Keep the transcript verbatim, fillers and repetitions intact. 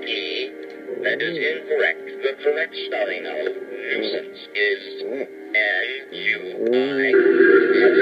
E. That is incorrect. The correct spelling of nuisance is N U I